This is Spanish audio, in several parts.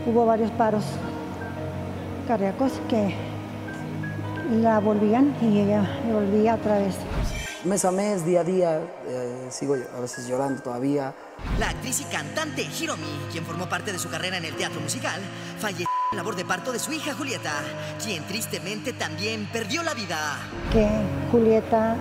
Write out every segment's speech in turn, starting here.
hubo varios paros cardíacos que la volvían y ella volvía otra vez. Mes a mes, día a día, sigo a veces llorando todavía. La actriz y cantante Hiromi, quien formó parte de su carrera en el teatro musical, falleció en labor de parto de su hija Julieta, quien tristemente también perdió la vida. Que Julieta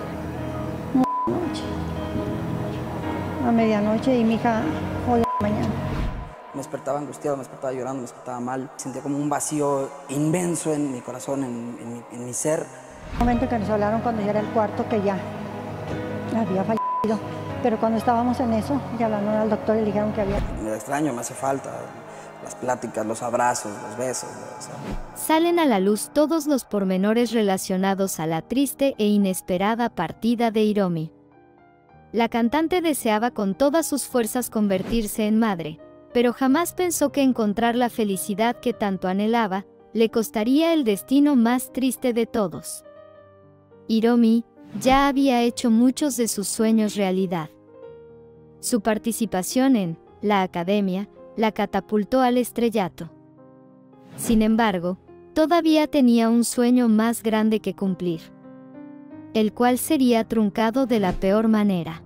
a medianoche y mi hija hoy a la mañana. Me despertaba angustiado, me despertaba llorando, me despertaba mal. Sentía como un vacío inmenso en mi corazón, en mi ser. El momento que nos hablaron cuando ya era el cuarto que ya había fallecido, pero cuando estábamos en eso, ya hablaron al doctor y le dijeron que había... Me extraño, me hace falta las pláticas, los abrazos, los besos. Salen a la luz todos los pormenores relacionados a la triste e inesperada partida de Hiromi. La cantante deseaba con todas sus fuerzas convertirse en madre, pero jamás pensó que encontrar la felicidad que tanto anhelaba le costaría el destino más triste de todos. Hiromi ya había hecho muchos de sus sueños realidad. Su participación en la academia la catapultó al estrellato. Sin embargo, todavía tenía un sueño más grande que cumplir, el cual sería truncado de la peor manera.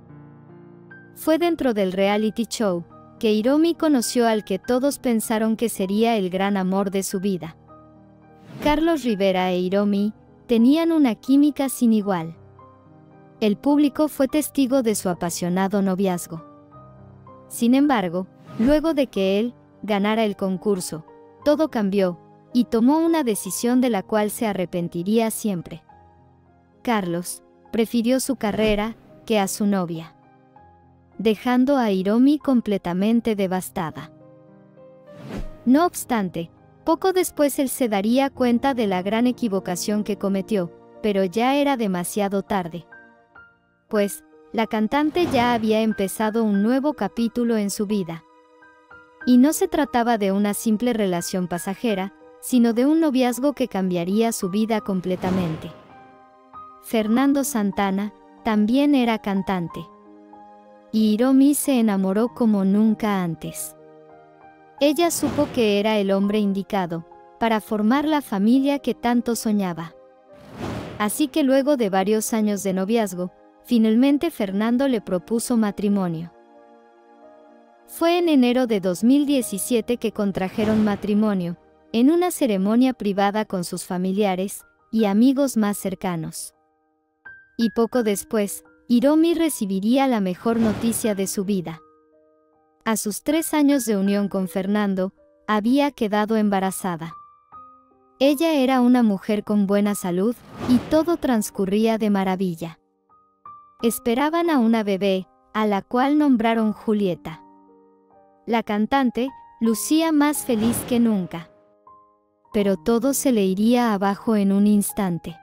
Fue dentro del reality show que Hiromi conoció al que todos pensaron que sería el gran amor de su vida. Carlos Rivera e Hiromi tenían una química sin igual. El público fue testigo de su apasionado noviazgo. Sin embargo, luego de que él ganara el concurso, todo cambió, y tomó una decisión de la cual se arrepentiría siempre. Carlos prefirió su carrera que a su novia, dejando a Hiromi completamente devastada. No obstante, poco después él se daría cuenta de la gran equivocación que cometió, pero ya era demasiado tarde. Pues, la cantante ya había empezado un nuevo capítulo en su vida. Y no se trataba de una simple relación pasajera, sino de un noviazgo que cambiaría su vida completamente. Fernando Santana también era cantante. Y Hiromi se enamoró como nunca antes. Ella supo que era el hombre indicado para formar la familia que tanto soñaba. Así que luego de varios años de noviazgo, finalmente Fernando le propuso matrimonio. Fue en enero de 2017 que contrajeron matrimonio, en una ceremonia privada con sus familiares y amigos más cercanos. Y poco después, Hiromi recibiría la mejor noticia de su vida. A sus 3 años de unión con Fernando, había quedado embarazada. Ella era una mujer con buena salud, y todo transcurría de maravilla. Esperaban a una bebé, a la cual nombraron Julieta. La cantante lucía más feliz que nunca. Pero todo se le iría abajo en un instante.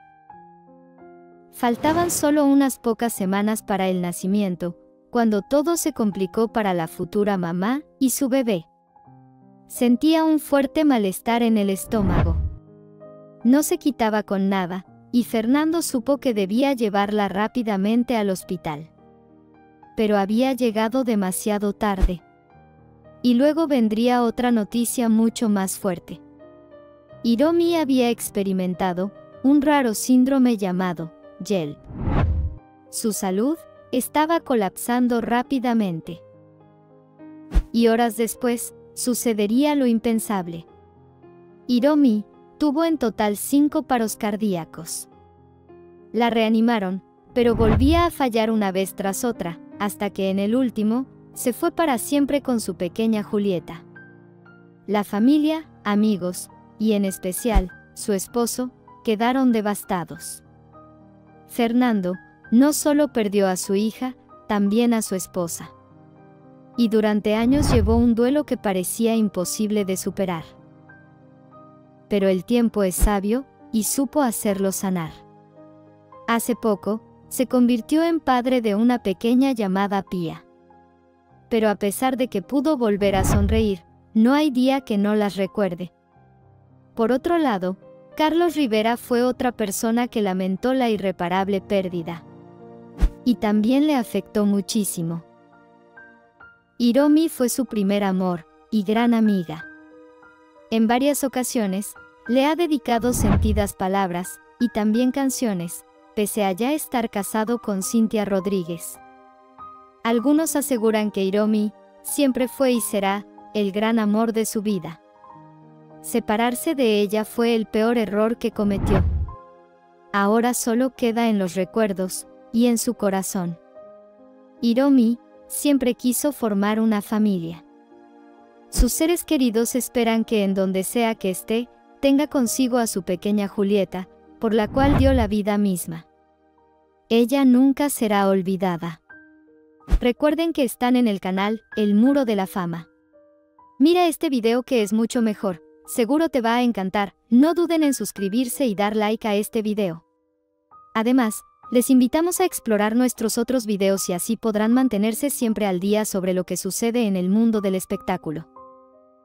Faltaban solo unas pocas semanas para el nacimiento, cuando todo se complicó para la futura mamá y su bebé. Sentía un fuerte malestar en el estómago. No se quitaba con nada, y Fernando supo que debía llevarla rápidamente al hospital. Pero había llegado demasiado tarde. Y luego vendría otra noticia mucho más fuerte. Hiromi había experimentado un raro síndrome llamado YELP. Su salud estaba colapsando rápidamente. Y horas después, sucedería lo impensable. Hiromi tuvo en total 5 paros cardíacos. La reanimaron, pero volvía a fallar una vez tras otra, hasta que en el último, se fue para siempre con su pequeña Julieta. La familia, amigos, y en especial, su esposo, quedaron devastados. Fernando no solo perdió a su hija, también a su esposa. Y durante años llevó un duelo que parecía imposible de superar. Pero el tiempo es sabio, y supo hacerlo sanar. Hace poco, se convirtió en padre de una pequeña llamada Pía. Pero a pesar de que pudo volver a sonreír, no hay día que no las recuerde. Por otro lado, Carlos Rivera fue otra persona que lamentó la irreparable pérdida. Y también le afectó muchísimo. Hiromi fue su primer amor, y gran amiga. En varias ocasiones, le ha dedicado sentidas palabras, y también canciones, pese a ya estar casado con Cintia Rodríguez. Algunos aseguran que Hiromi siempre fue y será el gran amor de su vida. Separarse de ella fue el peor error que cometió. Ahora solo queda en los recuerdos y en su corazón. Hiromi siempre quiso formar una familia. Sus seres queridos esperan que en donde sea que esté, tenga consigo a su pequeña Julieta, por la cual dio la vida misma. Ella nunca será olvidada. Recuerden que están en el canal El Muro de la Fama. Mira este video que es mucho mejor, seguro te va a encantar, no duden en suscribirse y dar like a este video. Además, les invitamos a explorar nuestros otros videos y así podrán mantenerse siempre al día sobre lo que sucede en el mundo del espectáculo.